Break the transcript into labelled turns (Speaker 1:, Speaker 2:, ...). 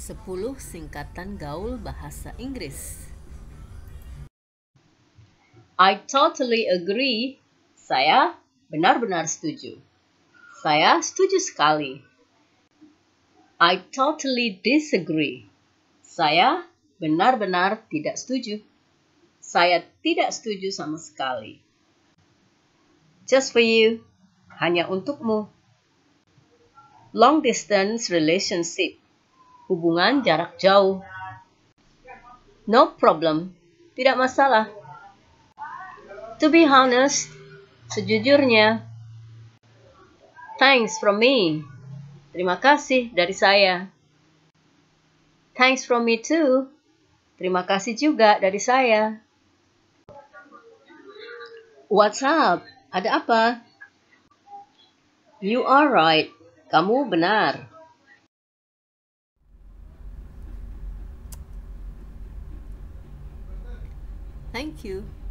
Speaker 1: 10 singkatan gaul bahasa Inggris.
Speaker 2: I totally agree. Saya benar-benar setuju. Saya setuju sekali. I totally disagree. Saya benar-benar tidak setuju. Saya tidak setuju sama sekali. Just for you. Hanya untukmu. Long distance relationship. Hubungan jarak jauh. No problem. Tidak masalah. To be honest. Sejujurnya. Thanks from me. Terima kasih dari saya. Thanks from me too. Terima kasih juga dari saya. What's up? Ada apa? You are right. Kamu benar.
Speaker 1: Thank you.